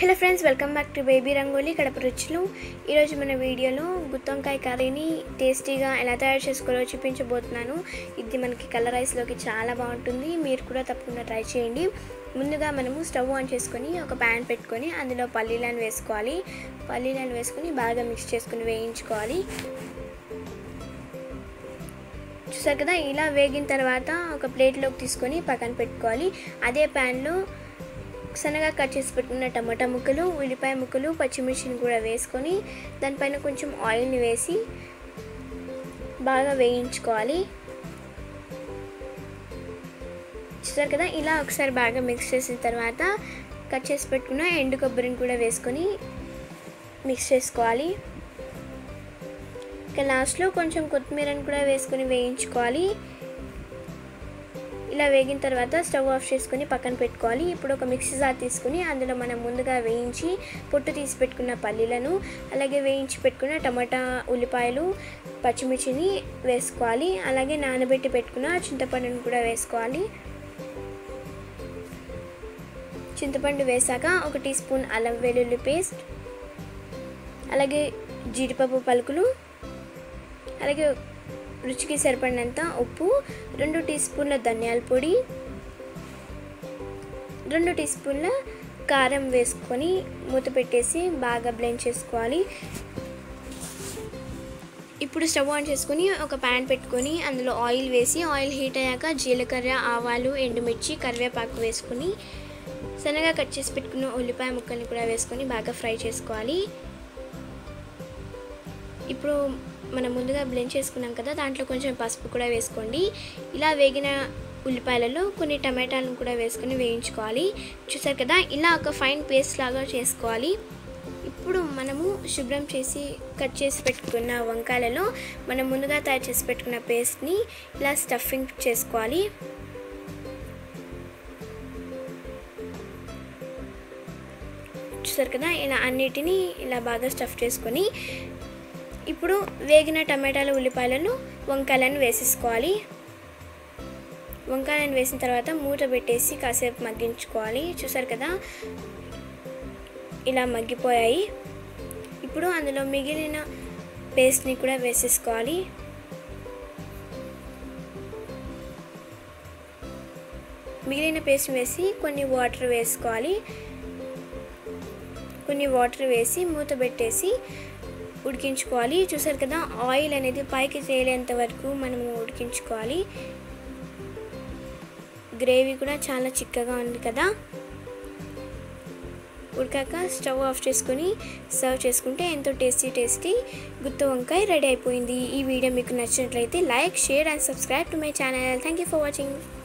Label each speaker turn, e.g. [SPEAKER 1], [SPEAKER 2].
[SPEAKER 1] Hello friends, welcome back to baby Rangoli Kadapa రుచులు. ఈరోజు మన వీడియోలో గుత్తొంకాయ కర్రీని టేస్టీగా ఎలా తయారు చేసుకోవాలో చూపించబోతున్నాను. ఇది మనకి కలర్ రైస్లోకి చాలా బాగుంటుంది. మీరు కూడా తప్పకుండా ట్రై చేయండి. ముందుగా మనము స్టవ్ ఆన్ చేసుకొని ఒక ప్యాన్ పెట్టుకొని అందులో పల్లీలను వేసుకోవాలి. పల్లీలను వేసుకొని బాగా మిక్స్ చేసుకొని వేయించుకోవాలి. చూసారు కదా, ఇలా వేగిన తర్వాత ఒక ప్లేట్లోకి తీసుకొని పక్కన పెట్టుకోవాలి. అదే ప్యాన్లో సన్నగా కట్ చేసి పెట్టుకున్న టమాటా ముక్కలు, ఉల్లిపాయ ముక్కలు, పచ్చిమిర్చిని కూడా వేసుకొని దానిపైన కొంచెం ఆయిల్ని వేసి బాగా వేయించుకోవాలి. చూసారు కదా, ఇలా ఒకసారి బాగా మిక్స్ చేసిన తర్వాత కట్ చేసి పెట్టుకున్న ఎండు కొబ్బరిని కూడా వేసుకొని మిక్స్ చేసుకోవాలి. ఇక లాస్ట్లో కొంచెం కొత్తిమీరని కూడా వేసుకొని వేయించుకోవాలి. ఇలా వేగిన తర్వాత స్టవ్ ఆఫ్ చేసుకొని పక్కన పెట్టుకోవాలి. ఇప్పుడు ఒక మిక్సీ జార్ తీసుకుని అందులో మనం ముందుగా వేయించి పొట్టు తీసి పెట్టుకున్న పల్లీలను, అలాగే వేయించి పెట్టుకున్న టమాటా, ఉల్లిపాయలు, పచ్చిమిర్చిని వేసుకోవాలి. అలాగే నానబెట్టి పెట్టుకున్న చింతపండును కూడా వేసుకోవాలి. చింతపండు వేసాక 1 టీ స్పూన్ అల్లం వెల్లుల్లి పేస్ట్, అలాగే జీడిపప్పు పలుకులు, అలాగే రుచికి సరిపడినంత ఉప్పు, 2 టీ స్పూన్ల ధనియాల పొడి, 2 టీ స్పూన్ల కారం వేసుకొని మూత పెట్టేసి బాగా బ్లెండ్ చేసుకోవాలి. ఇప్పుడు స్టవ్ ఆన్ చేసుకొని ఒక ప్యాన్ పెట్టుకొని అందులో ఆయిల్ వేసి ఆయిల్ హీట్ అయ్యాక జీలకర్ర, ఆవాలు, ఎండుమిర్చి, కరివేపాకు వేసుకొని సన్నగా కట్ చేసి పెట్టుకున్న ఉల్లిపాయ ముక్కల్ని కూడా వేసుకొని బాగా ఫ్రై చేసుకోవాలి. ఇప్పుడు మనం ముందుగా బ్లెండ్ చేసుకున్నాం కదా, దాంట్లో కొంచెం పసుపు కూడా వేసుకోండి. ఇలా వేగిన ఉల్లిపాయలలో కొన్ని టమాటాలను కూడా వేసుకొని వేయించుకోవాలి. చూసారు కదా, ఇలా ఒక ఫైన్ పేస్ట్ లాగా చేసుకోవాలి. ఇప్పుడు మనము శుభ్రం చేసి కట్ చేసి పెట్టుకున్న వంకాయలలో మనం ముందుగా తయారు చేసి పెట్టుకున్న పేస్ట్ని ఇలా స్టఫింగ్ చేసుకోవాలి. చూసారు కదా, ఇలా అన్నిటినీ ఇలా బాగా స్టఫ్ చేసుకొని ఇప్పుడు వేగిన టమాటాలు, ఉల్లిపాయలను, వంకాయలను వేసేసుకోవాలి. వంకాయలను వేసిన తర్వాత మూత పెట్టేసి కాసేపు మగ్గించుకోవాలి. చూసారు కదా, ఇలా మగ్గిపోయాయి. ఇప్పుడు అందులో మిగిలిన పేస్ట్ని కూడా వేసేసుకోవాలి. మిగిలిన పేస్ట్ వేసి కొన్ని వాటర్ వేసుకోవాలి. కొన్ని వాటర్ వేసి మూత పెట్టేసి ఉడికించుకోవాలి. చూసారు కదా, ఆయిల్ అనేది పైకి తేలేంత వరకు మనము ఉడికించుకోవాలి. గ్రేవీ కూడా చాలా చిక్కగా ఉంది కదా. ఉడికాక స్టవ్ ఆఫ్ చేసుకొని సర్వ్ చేసుకుంటే ఎంతో టేస్టీ గుత్తి వంకాయ రెడీ అయిపోయింది. ఈ వీడియో మీకు నచ్చినట్లయితే like, share and subscribe to my channel. Thank you for watching.